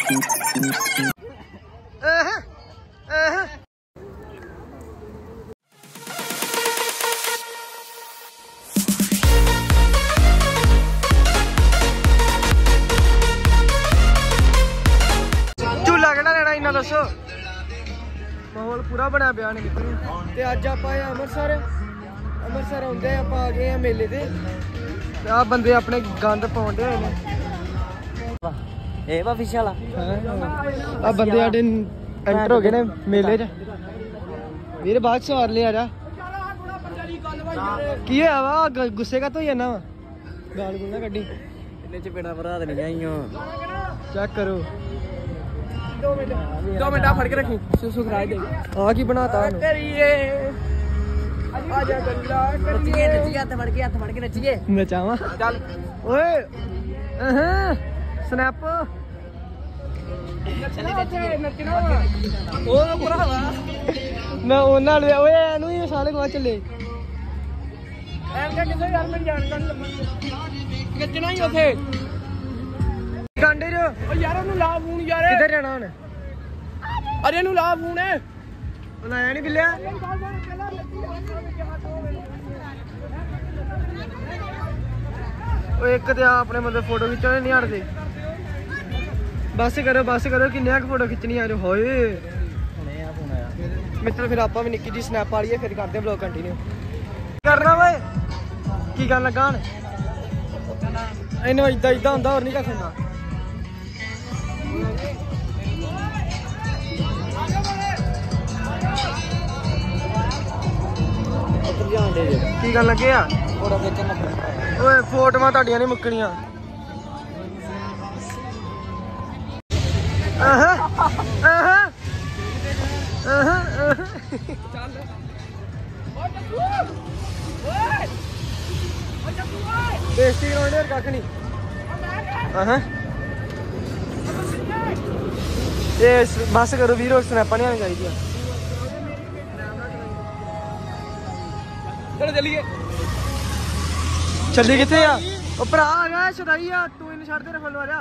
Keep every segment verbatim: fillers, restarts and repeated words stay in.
झूला केड़ा लेना इन्ना दसो माहौल पूरा बनया पिया ने ते अज आप अमृतसर अमृतसर आंदे आप आ गए मेले ते आ बंदे अपने गंद पाउंदे होए ने ए बा फिश वाला आ बंदे आडे एंटर हो गए ने मेले च वीर बाद सवार ले आ जा की होया वा गुस्से का तो ही जाना वा गाल गुल ना कड्डी इन्ने चपेड़ा भरा दे नहीं आईयो चेक करो दो मिनट आ फड़ के रखी सुसुखराज दे आ की बनाता करिए आजा गल्ला करिए नचिए हाथ फड़ के हाथ फड़ के नचिए नचावा चल ओए अहां स्नैप नचना नचना ओ भरावा मैं ओ नाल ओए एनु ही साले को चले ਐਂ ਕਿੱਥੇ ਯਾਰ ਮੈਂ ਜਾਣਦਾ ਨਹੀਂ ਨੱਚਣਾ ਹੀ ਉਥੇ ਗਾਂਡੇ ਜੋ ਓ ਯਾਰ ਉਹਨੂੰ ਲਾ ਫੋਨ ਯਾਰ ਕਿੱਧਰ ਜਾਣਾ ਹੁਣ ਅਰੇ ਇਹਨੂੰ ਲਾ ਫੋਨ ਲਾਇਆ ਨਹੀਂ ਬਿੱਲਿਆ ਓਏ ਇੱਕ ਤੇ ਆਪਣੇ ਬੰਦੇ ਫੋਟੋ ਖਿੱਚਣੇ ਨਹੀਂ ਹਟਦੇ बस करो बस करो किन्ने फोटो खिंचनी आ होए मित्र फिर आप भी निक्की जी स्नैप वाली है फिर करते ब्लॉग कंटिन्यू करना वे की गल लगा इन्हें इदा इदा होंगे और नहीं करना की गल लगे फोटो तुहाडियां नहीं मुक्कनियां बेइज्जती कराने और कख नहीं बस करो वीर और स्नैपां नहीं आनी चाहिए चलिए चली कितने आ भरा आ गया छदाई आ तू इन छड़ दे रफल मारिया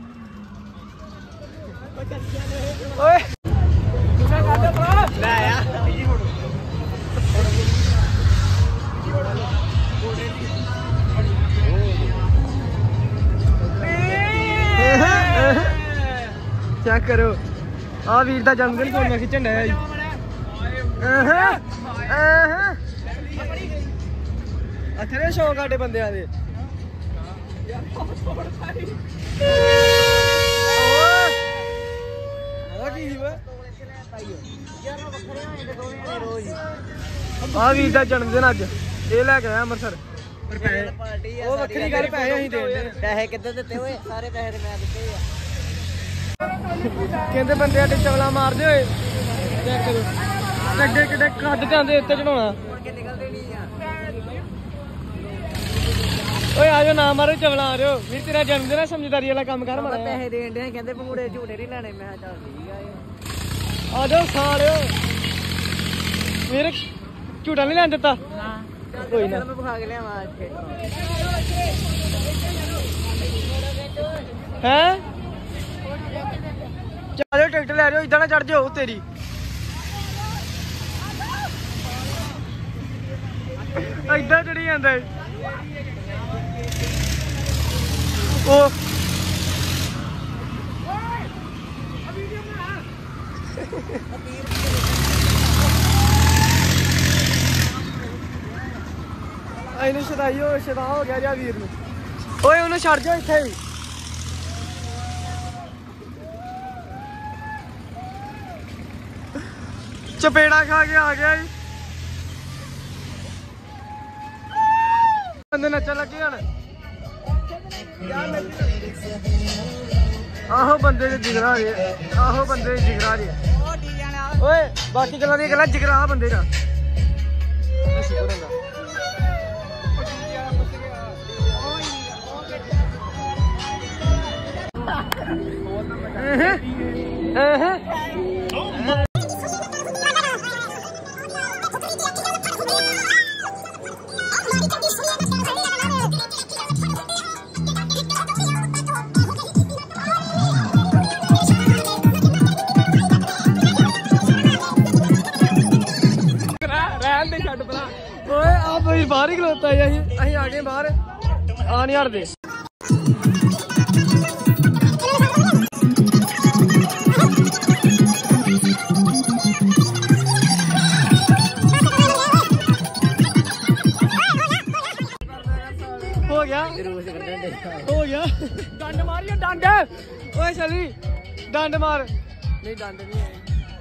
ओए ले आ चेक करो आ वीर दा जन्मदिन फोटो खिच्चन है अथरे शौक आटे बंदे दे आ वीर दा जन्मदिन अज ये लैके आया अमृतसर वक्री गल पैसे असीं देने पैसे किद्दर दित्ते होए सारे पैसे ते मैं दित्ते आ कहंदे बंदे आटे चवला मारदे होए चेक करो किड्डे किड्डे कद ते आंदे उत्ते चढ़ाउणा निकलदे नहीं आ ओए आजो ना मारो चवला आ रहे हो वीर तेरा जन्मदिन है समझदारी वाला काम कर मारा पैसे देन दे कहंदे पंगूड़े झूठे नहीं लेने मैं चल ठीक आ आ जाओ सारे वीर झूठा नहीं लैन दिता कोई ना मैं बुखा के लिया हैं चलो टिकट ले जाओ इधर ना चढ़ जाओ तेरी इधर चढ़ी जाता है ओ इन्हें शदाई हो शदा हो गया जा वीर नूं ओए उन्हें छड़ जाओ इत्थे ही चपेड़ा खा के आ गया बंदे नचन लगे हन आहो बंदे जिगरा जे आहो बंदे जिगरा जे ओए बाकी गल्लां दी गल्लां जिगरा बंदे दा शुक्र होंदा ਅਸੀਂ ਬਾਹਰ ਹੀ ਖਲੋਤਾ ਹੈ ਅਸੀਂ ਅਸੀਂ ਆ ਗਏ ਬਾਹਰ ਆ ਨਹੀਂ ਹਟਦੇ ਹੋ ਗਿਆ ਹੋ ਗਿਆ ਡੰਡ ਮਾਰੀਏ ਡੰਡ ਓਏ ਚਲੀ ਡੰਡ ਮਾਰ ਨਹੀਂ ਡੰਡ ਨਹੀਂ ਹੈ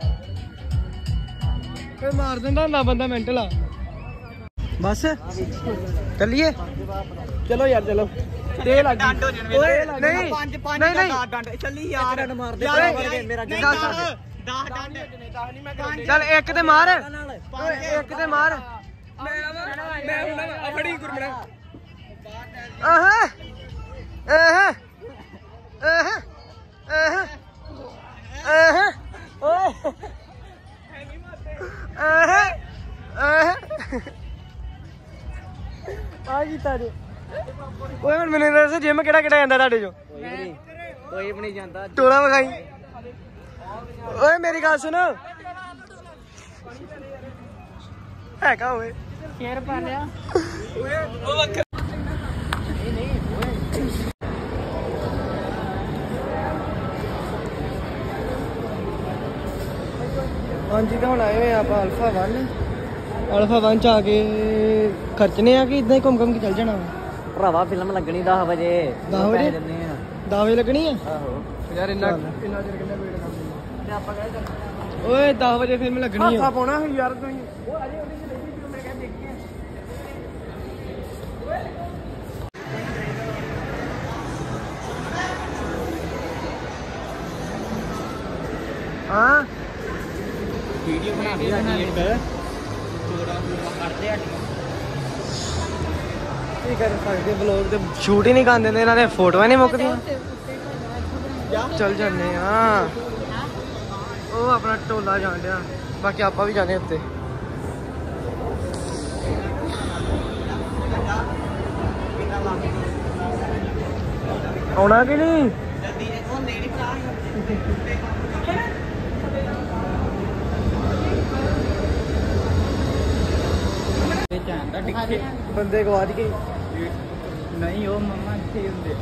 ਕੋਈ ਮਾਰ ਦਿੰਦਾ ਨਾ ਬੰਦਾ ਮੈਂਟਲ ਆ ਬਸ ਚੱਲੀਏ ਚਲੋ ਯਾਰ ਚਲੋ ਤੇ ਲੱਗ ਓਏ ਨਹੀਂ ਪੰਜ ਪੰਜ ਦਾ ਡੰਡ ਚੱਲੀ ਯਾਰ ਡੰਡ ਮਾਰ ਦੇ ਮੇਰਾ ਦਸ ਡੰਡ ਦਸ ਨਹੀਂ ਮੈਂ ਚੱਲ ਇੱਕ ਤੇ ਮਾਰ ਓਏ ਇੱਕ ਤੇ ਮਾਰ ਮੈਂ ਮੈਂ ਹੁਣ ਫੜੀ ਗੁਰਮਣਾ ਆਹ ਆਹ ਆਹ ਆਹ ਆਹ ਓਏ ਆਹ ਆਹ ਆ ਕੀਤਾ ਜੇ ਓਏ ਹੁਣ ਮੈਨੂੰ ਦੱਸ ਜਿਮ ਕਿਹੜਾ ਕਿਹੜਾ ਜਾਂਦਾ ਤੁਹਾਡੇ ਚੋਂ ਕੋਈ ਵੀ ਨਹੀਂ ਜਾਂਦਾ ਟੋਲਾ ਵਿਖਾਈ ਓਏ ਮੇਰੀ ਗੱਲ ਸੁਣ ਹੈਗਾ ਓਏ ਸ਼ੇਰ ਪਾ ਲਿਆ ਓਏ ਉਹ ਵੱਖ ਨਹੀਂ ਨਹੀਂ ਓਏ ਹਾਂਜੀ ਤਾਂ ਹੁਣ ਆਏ ਹੋਏ ਆਪਾਂ ਅਲਫਾ ਵਨ ਅਲਫਾ ਵਨ ਚ ਆ ਕੇ ਖਰਚਨੇ ਆ ਕਿ ਇਦਾਂ ਹੀ ਘੁੰਮ ਘੁੰਮ ਕੇ ਚੱਲ ਜਾਣਾ ਭਰਾਵਾ ਫਿਲਮ ਲੱਗਣੀ ਦਸ ਵਜੇ ਦਸ ਵਜੇ ਦਿੰਦੇ ਆ ਦਸ ਵਜੇ ਲੱਗਣੀ ਆ ਆਹੋ ਯਾਰ ਇੰਨਾ ਇੰਨਾ ਚਿਰ ਕਿੰਨਾ ਵੇਟ ਕਰਦੇ ਤੇ ਆਪਾਂ ਕਹਿੰਦੇ ਓਏ ਦਸ ਵਜੇ ਫਿਲਮ ਲੱਗਣੀ ਆ ਹਾਸਾ ਪਾਉਣਾ ਸੀ ਯਾਰ ਤੁਸੀਂ ਉਹ ਅਜੇ ਉਹਦੇ ਚ ਲੱਗੀ ਸੀ ਮੈਂ ਕਹਿੰਦਾ ਦੇਖੀ ਹਾਂ ਵੀਡੀਓ ਬਣਾ ਕੇ ਐਡਿਟ ਥੋੜਾ ਕਰਦੇ ਆ ਕੀ ਕਰ ਸਕਦੇ ਵਲੌਗ ਤੇ ਸ਼ੂਟ ਹੀ ਨਹੀਂ ਕਰਨ ਦਿੰਦੇ ਇਹਨਾਂ ਦੇ ਫੋਟੋਆਂ ਨਹੀਂ ਮੁੱਕਦੀਆਂ ਚੱਲ ਜਾਂਦੇ ਆ ਉਹ ਆਪਣਾ ਟੋਲਾ ਜਾਣ ਡਿਆ ਬਾਕੀ ਆਪਾਂ ਵੀ ਜਾਣੇ ਉੱਤੇ ਆਉਣਾ ਕਿ ਨਹੀਂ ਬੰਦੇ ਗਵਾਚ ਗਏ ਨਹੀਂ ਉਹ ਮੰਮਾ ਇੱਥੇ ਹੁੰਦੇ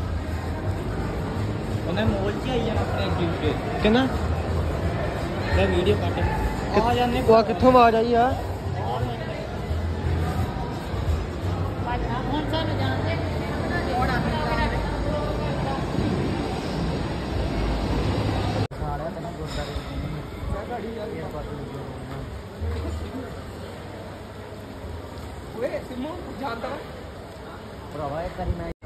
ਉਹਨੇ ਮੋਲ ਚ ਆਈ ਜਾਣਾ ਆਪਣੇ ਅੱਗੇ ਕਿੰਨਾ ਮੈਂ ਵੀਡੀਓ ਕੱਟ ਆ ਜਾਂਦੇ ਉਹ ਕਿੱਥੋਂ ਆਵਾਜ਼ ਆਈ ਆ ਹੁਣ ਸਾਨੂੰ ਜਾਣਦੇ ਹੁਣ ਸਾਰਿਆਂ ਤੇ ਨਾ ਗੁਰਦਾਰੇ ਮੈਂ ਗਾੜੀ ਯਾਰ ਓਏ ਸਿਮੂ ਜਾਂਦਾ ਭਰਾਵਾ ਇੱਕ ਵਾਰੀ ਮੈਂ